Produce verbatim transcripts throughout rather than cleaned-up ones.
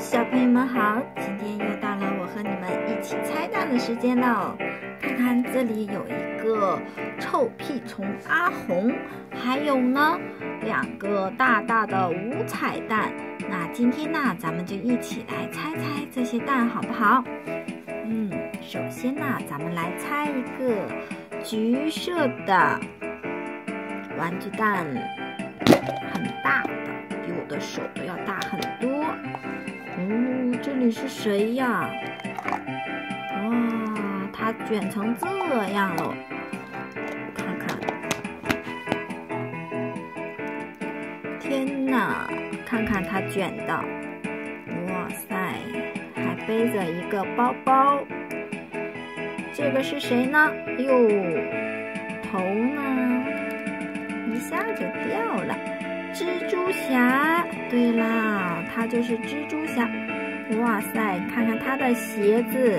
小朋友们好，今天又到了我和你们一起拆蛋的时间了。看看这里有一个臭屁虫阿红，还有呢两个大大的五彩蛋。那今天呢，咱们就一起来猜猜这些蛋好不好？嗯，首先呢，咱们来猜一个橘色的玩具蛋，很大的，比我的手都要大很多。哦，这里是谁呀？哇，它卷成这样了，看看，天哪，看看它卷的，哇塞，还背着一个包包。这个是谁呢？哟，头呢，一下就掉了。蜘蛛侠，对啦，它就是蜘蛛侠。哇塞，看看它的鞋子，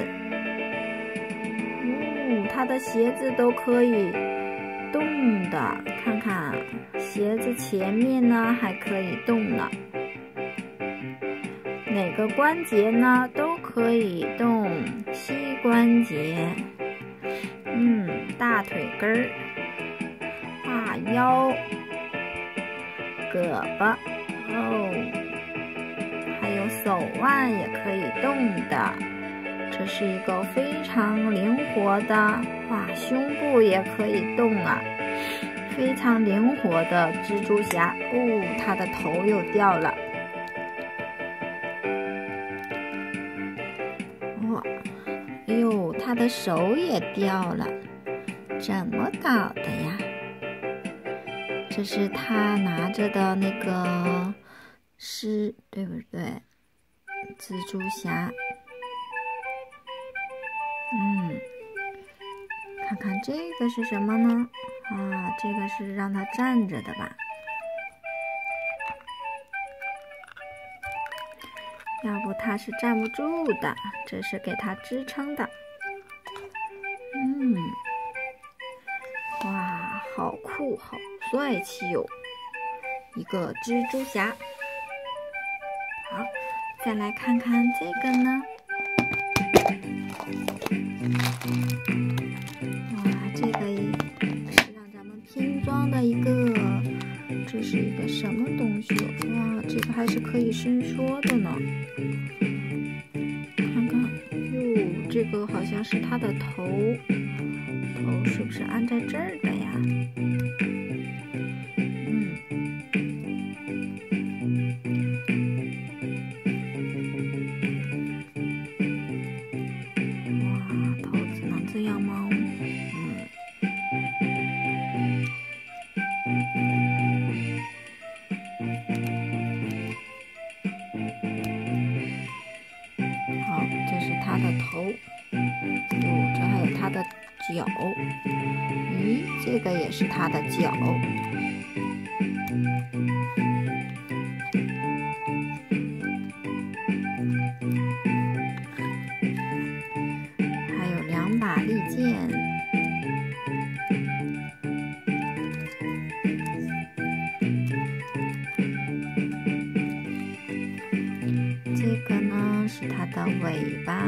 哦，它的鞋子都可以动的，看看鞋子前面呢还可以动呢。哪个关节呢都可以动，膝关节，嗯，大腿根儿，大腰。胳膊哦，还有手腕也可以动的，这是一个非常灵活的，哇，胸部也可以动啊，非常灵活的蜘蛛侠。哦，它的头又掉了，哇，哎呦，它的手也掉了，怎么搞的呀？这是他拿着的那个诗，对不对？蜘蛛侠。嗯，看看这个是什么呢？啊，这个是让他站着的吧？要不他是站不住的，这是给他支撑的。嗯，哇，好酷，好帅气哟！一个蜘蛛侠。好，再来看看这个呢。哇，这个是让咱们拼装的一个，这是一个什么东西？哇，这个还是可以伸缩的呢。看看，哟，这个好像是它的头，头是不是安在这儿的呀？这样吗？嗯，好，这是它的头，哟，这还有它的脚，咦，这个也是它的脚，还有两把利剑。这个呢是它的尾巴。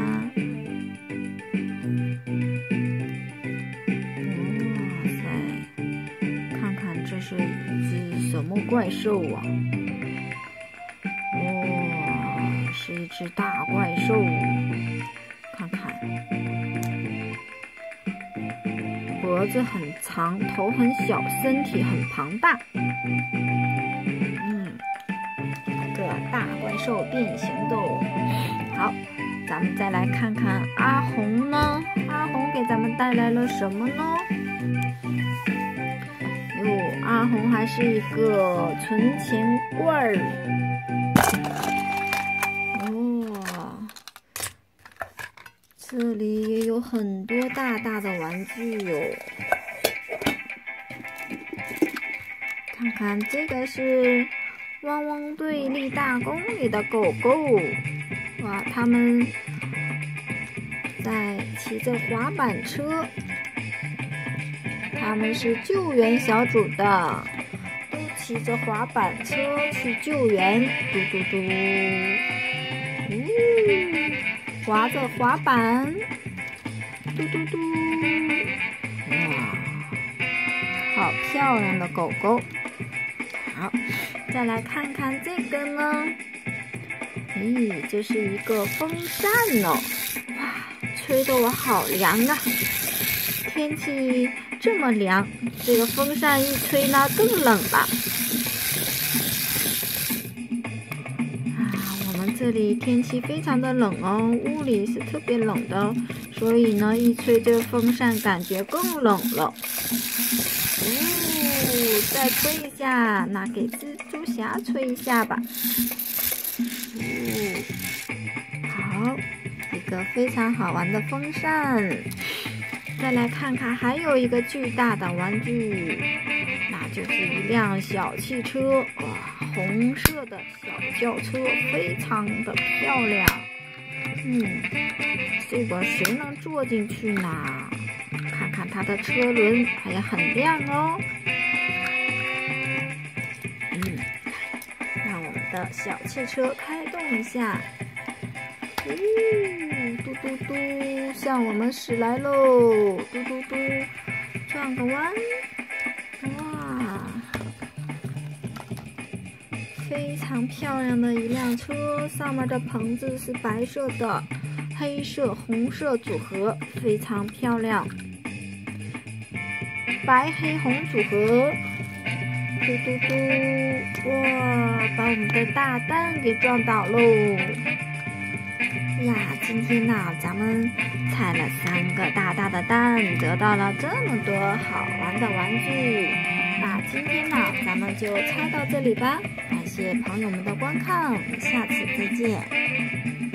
哇塞，看看这是一只什么怪兽啊？哇，是一只大怪兽。看看，脖子很长，头很小，身体很庞大。嗯，一个大怪兽变形斗。好，咱们再来看看阿红呢？阿红给咱们带来了什么呢？哟，阿红还是一个存钱罐儿。这里也有很多大大的玩具哟，看看这个是汪汪队立大功里的狗狗，哇，他们在骑着滑板车，他们是救援小组的，都骑着滑板车去救援，嘟嘟嘟。 呜，滑着滑板，嘟嘟嘟，哇，好漂亮的狗狗。好，再来看看这个呢。咦，这是一个风扇哦，哇，吹得我好凉啊！天气这么凉，这个风扇一吹呢，更冷了。啊，我们这里天气非常的冷哦，屋里是特别冷的，所以呢，一吹这个风扇，感觉更冷了。哦，再吹一下，那给蜘蛛侠吹一下吧。哦，好，一个非常好玩的风扇。再来看看，还有一个巨大的玩具，那就是一辆小汽车，哇，红色的小轿车，非常的漂亮。嗯，这个谁能坐进去呢？看看它的车轮，还很亮哦。嗯，让我们的小汽车开动一下。呜、哦，嘟嘟嘟，向我们驶来喽！嘟嘟嘟，转个弯，哇，非常漂亮的一辆车，上面的棚子是白色的，黑色、红色组合，非常漂亮，白黑红组合。嘟嘟嘟，哇，把我们的大蛋给撞倒喽！呀，今天呢，咱们拆了三个大大的蛋，得到了这么多好玩的玩具。那今天呢，咱们就拆到这里吧。感谢朋友们的观看，我们下次再见。